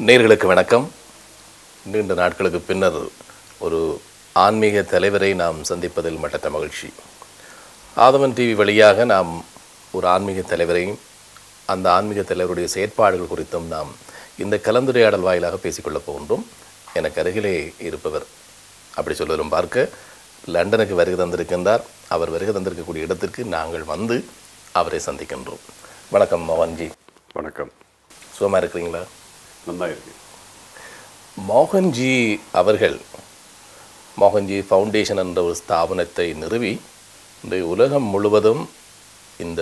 நேயர்களுக்கு வணக்கம். நீண்ட நாட்களுக்கு பின்னர் ஒரு ஆன்மீக தலைவரை நாம் சந்திப்பதில் மட்டற்ற மகிழ்ச்சி. ஆதவன் டிவி வழியாக நாம் ஒரு ஆன்மீக தலைவரையும் அந்த ஆன்மீக தலைவருடைய செயற்பாடுகள் குறித்தும் நாம் இந்த கலந்துரையாடல் வாயிலாக பேசிக்கொள்ளப் போகின்றோம். எனக்கு அருகிலே இருப்பவர் அப்படி சொல்வதும் பார்க்க லண்டனுக்கு வருகை தந்திருக்கின்றார். அவர் வருகை தந்திருக்கக்கூடிய இடத்திற்கு நாங்கள் வந்து அவரை சந்திக்கின்றோம். வணக்கம் மோகன்ஜி. வணக்கம். சுகமாக இருக்கிறீங்களா? நல்லா இருக்கு. மோகன்ஜி அவர்கள் மோகன்ஜி ஃபவுண்டேஷன் என்ற ஒரு ஸ்தாபனத்தை நிறுவி இன்றைய உலகம் முழுவதும் இந்த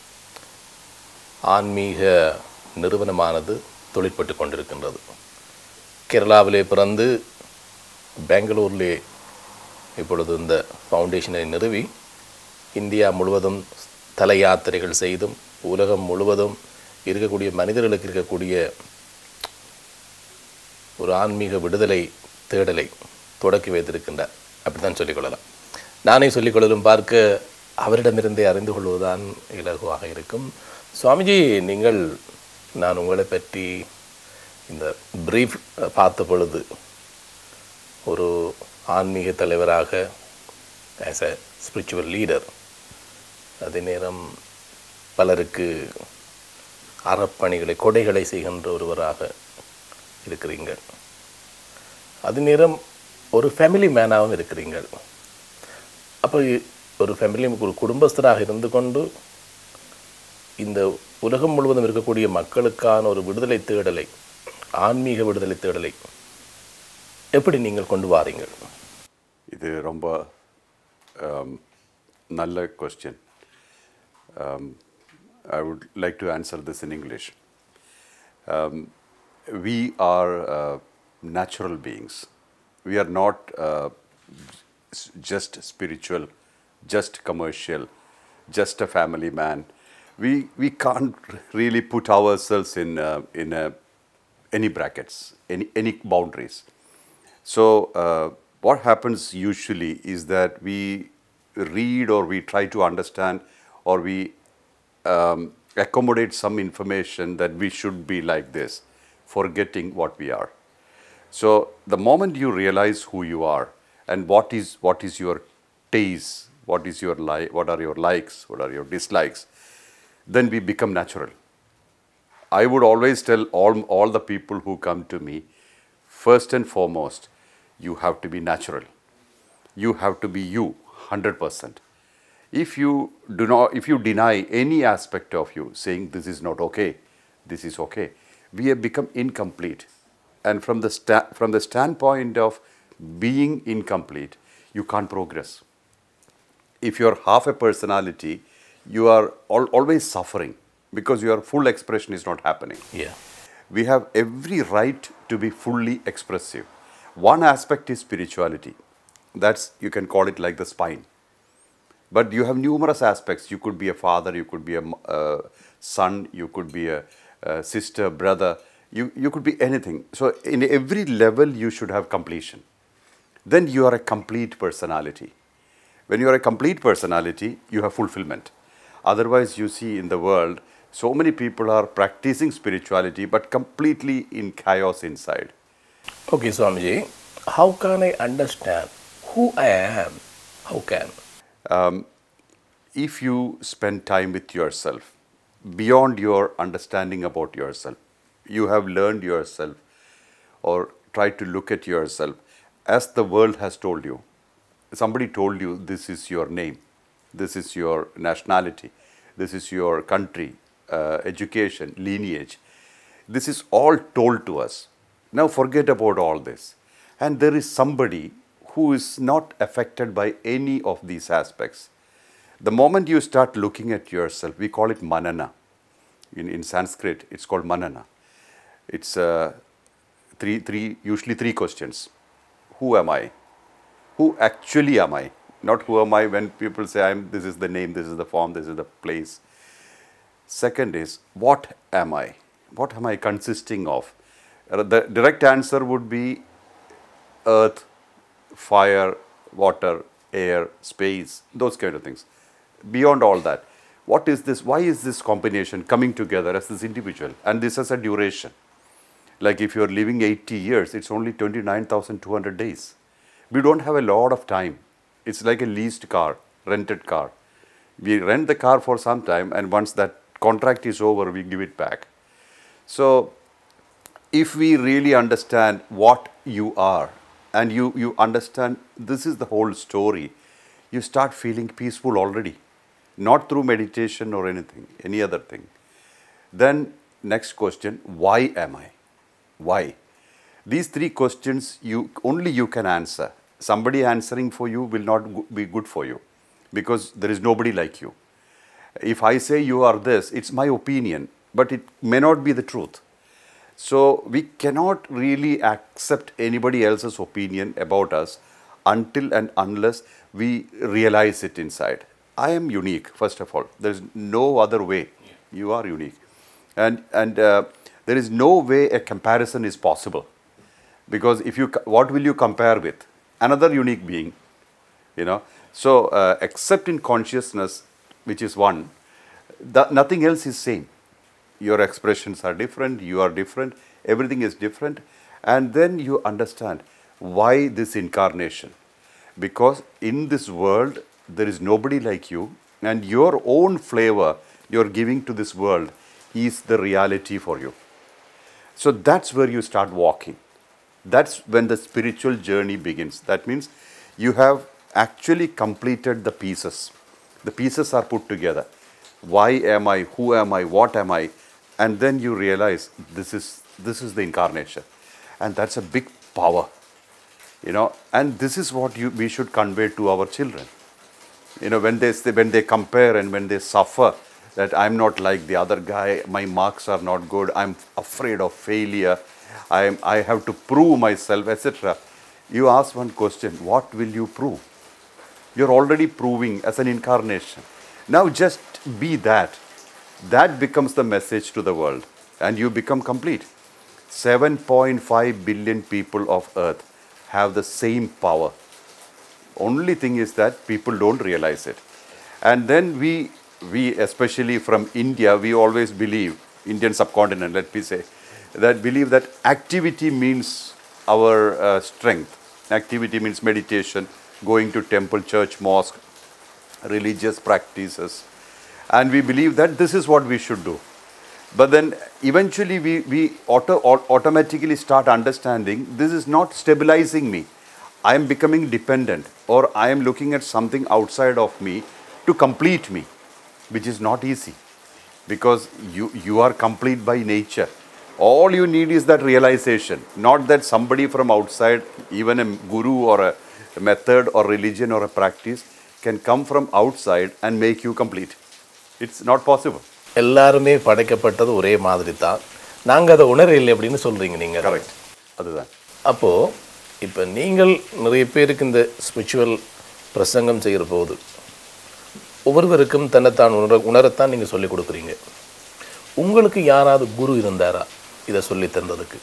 ஆன்மீக நிறுவனமானது தொழிற்பட்டு கொண்டிருக்கின்றது. கேரளாவிலே பிறந்து பெங்களூரிலே இப்பொழுது இந்த ஃபவுண்டேஷனை நிறுவி இந்தியா முழுவதும் தல யாத்திரைகள் செய்தும் உலகம் முழுவதும் இருக்கக்கூடிய மனிதர்களுக்கு இருக்கக்கூடிய ஒரு ஆன்மீக விடுதலை தேடலை தொடக்கி வைத்திருக்கின்றார். அப்படித்தான் சொல்லிக்கொள்ளலாம். நானே சொல்லிக்கொள்ளலும் பார்க்க அவரிடமிருந்தே அறிந்து கொள்வதுதான் இலகுவாக இருக்கும். சுவாமிஜி, நீங்கள் நான் உங்களை பற்றி இந்த பிரீஃப் பார்த்த பொழுது ஒரு ஆன்மீக தலைவராக, ஆஸ் அ ஸ்பிரிச்சுவல் லீடர், அதே நேரம் பலருக்கு அறப்பணிகளை கொடைகளை செய்கின்ற ஒருவராக இருக்கிறீங்கள். அது நேரம் ஒரு ஃபேமிலி மேனாகவும் இருக்கிறீங்கள். அப்போ ஒரு ஃபேமிலி, ஒரு குடும்பஸ்தராக இருந்து கொண்டு இந்த உலகம் முழுவதும் இருக்கக்கூடிய மக்களுக்கான ஒரு விடுதலை தேடலை, ஆன்மீக விடுதலை தேடலை எப்படி நீங்கள் கொண்டு வாரீங்கள்? இது ரொம்ப நல்ல question. I would like to answer this in English. We are natural beings. We are not just spiritual, just commercial, just a family man. We can't really put ourselves in any brackets, any boundaries. So what happens usually is that we read or we try to understand or we accommodate some information that we should be like this, forgetting what we are. So the moment you realize who you are and what is your taste, what are your likes, what are your dislikes, then we become natural. I would always tell all the people who come to me, first and foremost, you have to be natural. You have to be you, 100%. If you deny any aspect of you, saying this is not okay, this is okay, we have become incomplete. And from the standpoint of being incomplete, you can't progress. If you are half a personality, you are always suffering because your full expression is not happening. Yeah. We have every right to be fully expressive. One aspect is spirituality. That's, you can call it like the spine. But you have numerous aspects. You could be a father, you could be a son, you could be a sister, brother, you could be anything. So in every level you should have completion. Then you are a complete personality. When you are a complete personality, you have fulfillment. Otherwise, you see in the world, so many people are practicing spirituality but completely in chaos inside. Okay, Swamiji, how can I understand who I am? How can? If you spend time with yourself, beyond your understanding about yourself, you have learned yourself or try to look at yourself as the world has told you. Somebody told you this is your name, this is your nationality, this is your country, education, lineage. This is all told to us. Now forget about all this. And there is somebody who is not affected by any of these aspects. The moment you start looking at yourself, we call it manana. In Sanskrit, it's called manana. It's usually three questions. Who am I? Who actually am I? Not who am I when people say this is the name, this is the form, this is the place. Second is, what am I? What am I consisting of? The direct answer would be earth, fire, water, air, space, those kind of things. Beyond all that, what is this? Why is this combination coming together as this individual? And this has a duration. Like if you're living 80 years, it's only 29,200 days. We don't have a lot of time. It's like a leased car, rented car. We rent the car for some time, and once that contract is over, we give it back. So if we really understand what you are, and you understand this is the whole story, you start feeling peaceful already. Not through meditation or anything, any other thing. Then next question, why am I? Why? These three questions only you can answer. Somebody answering for you will not be good for you, because there is nobody like you. If I say you are this, it's my opinion, but it may not be the truth. So we cannot really accept anybody else's opinion about us until and unless we realize it inside. I am unique, first of all. There is no other way. You are unique. And there is no way a comparison is possible. Because what will you compare with? Another unique being, you know. So except in consciousness, which is one, nothing else is same. Your expressions are different, you are different, everything is different. And then you understand why this incarnation. Because in this world, there is nobody like you, and your own flavor you're giving to this world is the reality for you. So that's where you start walking. That's when the spiritual journey begins. That means you have actually completed the pieces. The pieces are put together. Why am I? Who am I? What am I? And then you realize this is the incarnation. And that's a big power. You know, and this is what we should convey to our children. You know, when they compare and when they suffer, that I'm not like the other guy, my marks are not good, I'm afraid of failure, I have to prove myself, etc. You ask one question, what will you prove? You're already proving as an incarnation. Now just be that. That becomes the message to the world, and you become complete. 7.5 billion people of Earth have the same power. Only thing is that people don't realize it. And then we especially from India, we always believe, Indian subcontinent, let me say, that believe that activity means our strength. Activity means meditation, going to temple, church, mosque, religious practices. And we believe that this is what we should do. But then eventually we automatically start understanding this is not stabilizing me. I am becoming dependent, or I am looking at something outside of me to complete me, which is not easy, because you are complete by nature. All you need is that realization, not that somebody from outside, even a guru or a method or religion or a practice can come from outside and make you complete. It's not possible. எல்லாருமே படைக்கப்பட்டது ஒரே மாதிரி தான். நாங்கள் அதை உணரவில்லை அப்படின்னு சொல்கிறீங்க நீங்கள். கரெக்ட், அதுதான். அப்போது இப்போ நீங்கள் நிறைய பேருக்கு இந்த ஸ்பிரிச்சுவல் பிரசங்கம் செய்கிற போது ஒவ்வொருவருக்கும் தன்னைத்தான் உணரத்தான் நீங்கள் சொல்லிக் கொடுக்குறீங்க. உங்களுக்கு யாராவது குரு இருந்தாரா இதை சொல்லி தந்ததுக்கு?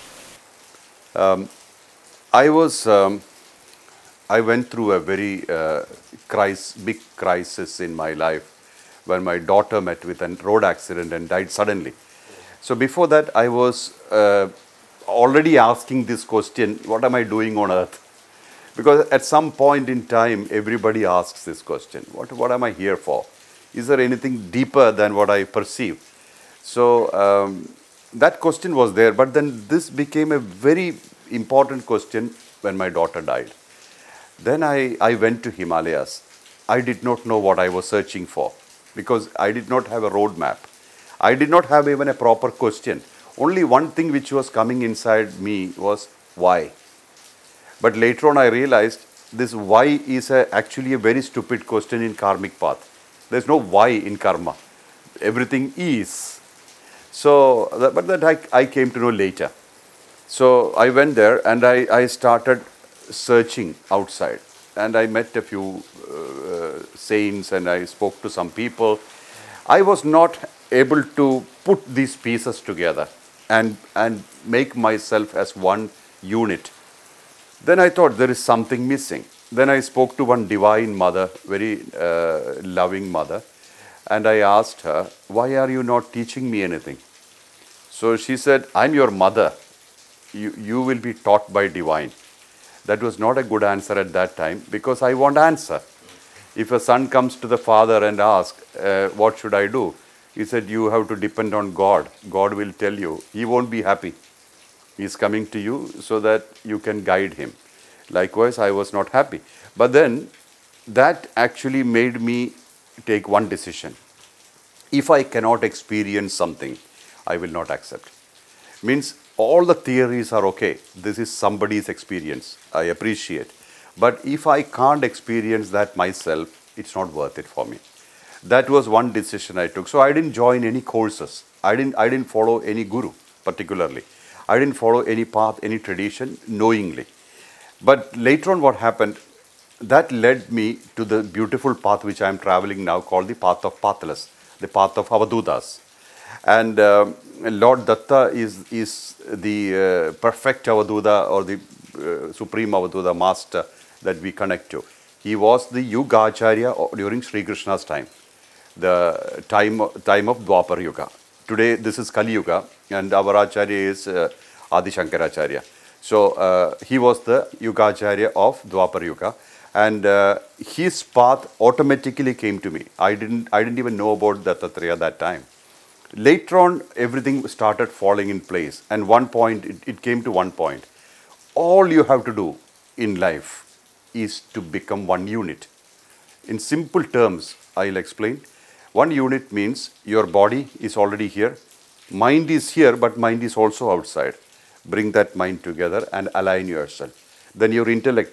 I went through a very big crisis in my life when my daughter met with a road accident and died suddenly. So before that, I was already asking this question, what am I doing on earth? Because at some point in time, everybody asks this question, what am I here for? Is there anything deeper than what I perceive? So that question was there, but then this became a very important question when my daughter died. Then I went to Himalayas. I did not know what I was searching for, because I did not have a road map. I did not have even a proper question. Only one thing which was coming inside me was why. But later on I realized this why is actually a very stupid question in karmic path. There's no why in karma. Everything is. So, but that I came to know later. So I went there and I started searching outside. And I met a few saints and I spoke to some people. I was not able to put these pieces together and make myself as one unit. Then I thought there is something missing. Then I spoke to one divine mother, very loving mother, and I asked her, why are you not teaching me anything? So she said, I'm your mother. you will be taught by divine. That was not a good answer at that time because I want answer. If a son comes to the father and asks, what should I do? He said, you have to depend on God. God will tell you. He won't be happy. He is coming to you so that you can guide him. Likewise, I was not happy. But then that actually made me take one decision. If I cannot experience something, I will not accept. Means all the theories are okay. This is somebody's experience. I appreciate. But if I can't experience that myself, it's not worth it for me. That was one decision I took. So I didn't join any courses. I didn't follow any guru particularly. I didn't follow any path, any tradition knowingly. But later on what happened, that led me to the beautiful path which I am traveling now called the path of Pathalas, the path of Avadutas. And Lord Datta is the perfect Avaduta or the supreme Avaduta master that we connect to. He was the Yuga Acharya during Sri Krishna's time, the time of Dwapar Yuga. Today this is Kali Yuga and our Acharya is Adi Shankaracharya. So he was the Yuga Acharya of Dwapar Yuga. And his path automatically came to me. I didn't even know about Dattatreya at that time. Later on, everything started falling in place. And one point, it came to one point. All you have to do in life is to become one unit. In simple terms, I'll explain. One unit means your body is already here. Mind is here, but mind is also outside. Bring that mind together and align yourself. Then your intellect,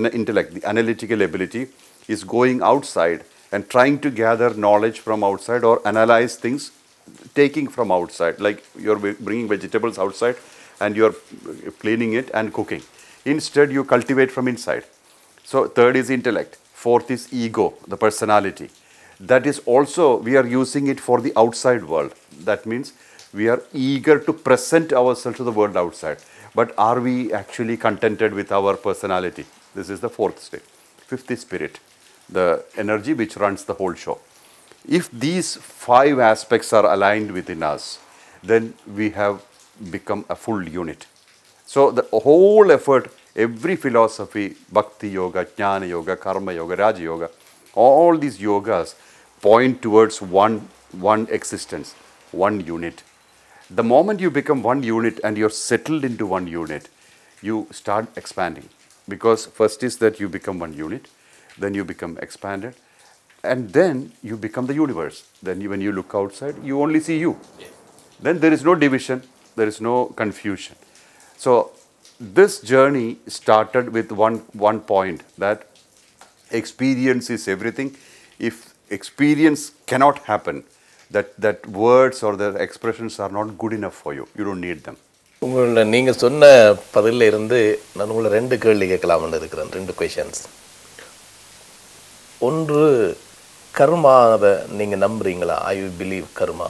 the analytical ability is going outside and trying to gather knowledge from outside or analyze things taking from outside. Like you're bringing vegetables outside and you're cleaning it and cooking. Instead, you cultivate from inside. So third is intellect. Fourth is ego, the personality. That is also, we are using it for the outside world. That means we are eager to present ourselves to the world outside. But are we actually contented with our personality? This is the fourth state. Fifth is spirit, the energy which runs the whole show. If these five aspects are aligned within us, then we have become a full unit. So the whole effort, every philosophy, Bhakti Yoga, Jnana Yoga, Karma Yoga, Raja Yoga, all these yogas point towards one existence, one unit. The moment you become one unit and you're settled into one unit, you start expanding. Because first is that you become one unit, then you become expanded, and then you become the universe. Then when you look outside, you only see you. Then there is no division, there is no confusion. So this journey started with one point, that experience is everything. If experience cannot happen, that words or the expressions are not good enough for you. You don't need them. நீங்கள் சொன்ன பதிலில் இருந்து நான் உங்களை ரெண்டு கேள்வி கேட்கலாம்னு இருக்கிறேன், ரெண்டு கொஷன்ஸ். ஒன்று, கர்மாவை நீங்கள் நம்புறீங்களா? I you believe karma?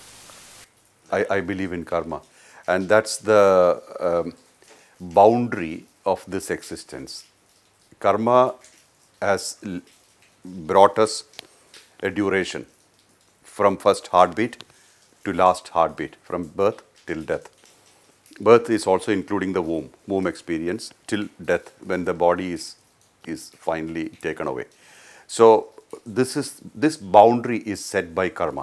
I believe in karma. And that's the boundary of this existence. Karma has brought us a duration. From first heartbeat to last heartbeat, from birth till death. Birth is also including the womb experience till death, when the body is finally taken away. So this boundary is set by karma.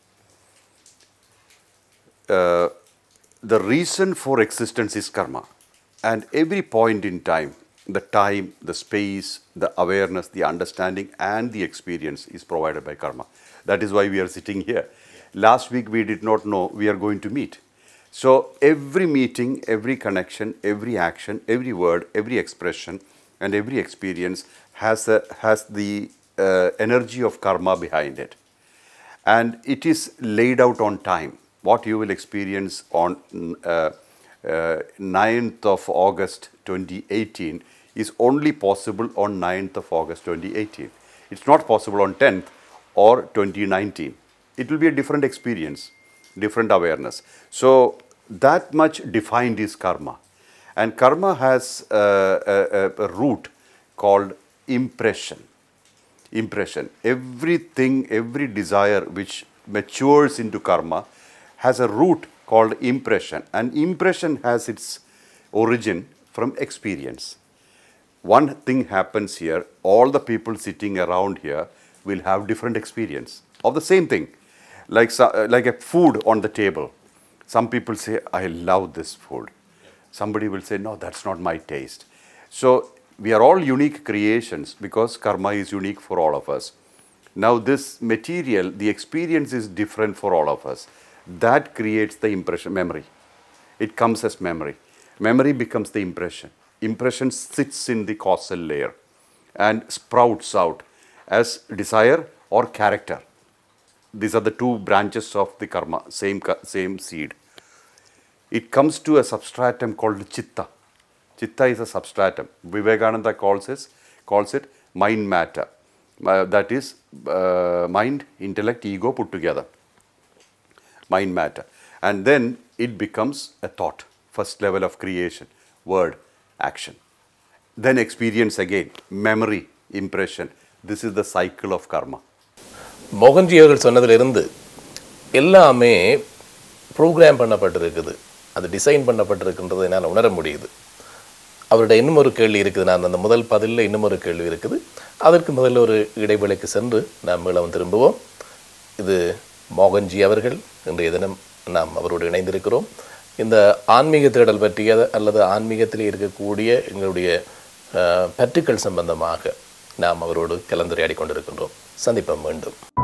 The reason for existence is karma, and every point in time, the space, the awareness, the understanding, and the experience is provided by karma. That is why we are sitting here. Last week we did not know we are going to meet. So every meeting, every connection, every action, every word, every expression, and every experience has the energy of karma behind it. And it is laid out on time. What you will experience on 9th of August 2018 is only possible on 9th of August 2018. It's not possible on 10th or 2019. It will be a different experience, different awareness. So that much defined is karma. And karma has a root called impression. Impression. Everything, every desire which matures into karma has a root called impression. And impression has its origin from experience. One thing happens here, all the people sitting around here will have different experience of the same thing. Like a food on the table. Some people say, I love this food. Somebody will say, no, that's not my taste. So we are all unique creations because karma is unique for all of us. Now this material, the experience is different for all of us. That creates the impression, memory. It comes as memory. Memory becomes the impression. Impression sits in the causal layer and sprouts out as desire or character. These are the two branches of the karma, same seed. It comes to a substratum called chitta. Chitta is a substratum. Vivekananda calls it mind matter. That is mind, intellect, ego put together. Mind matter. And then it becomes a thought, first level of creation, word, action. Then experience again, memory, impression. This is the cycle of karma. Mohanji அவர்கள் சொன்னதிலிருந்து எல்லாமே program பண்ணப்பட்டிருக்குது, அது design பண்ணப்பட்டிருக்குன்றதை நான் உணர முடியுது. அவருடைய இன்னும் ஒரு கேள்வி இருக்குது, நான் அந்த முதல் பதிலில் இன்னும் ஒரு கேள்வி இருக்குது, அதற்கு முதல்ல ஒரு இடைவேளைக்கு சென்று நாம் மீளவும் திரும்புவோம். இது மோகன்ஜி அவர்கள், இன்றைய தினம் நாம் அவரோடு இணைந்திருக்கிறோம். இந்த ஆன்மீக தேடல் பற்றிய அல்லது ஆன்மீகத்தில் இருக்கக்கூடிய எங்களுடைய பற்றுக்கள் சம்பந்தமாக நாம் அவரோடு கலந்துரையாடி கொண்டிருக்கின்றோம். சந்திப்போம் மீண்டும்.